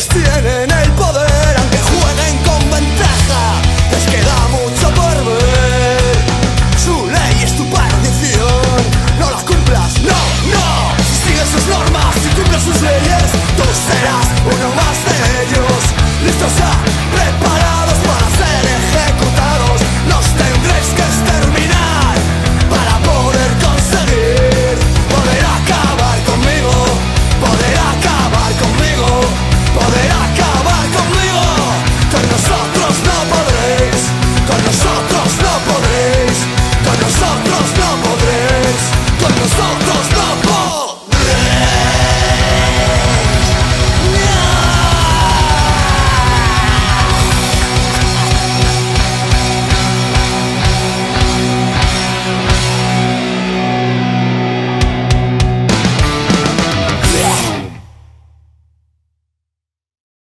quienes tienen el poder, aunque jueguen con ventaja, les queda mucho por ver. Su ley es tu perdición, no la cumplas, no, no. Si sigues sus normas y cumples sus leyes, tú serás uno más de ellos, listos a preparar.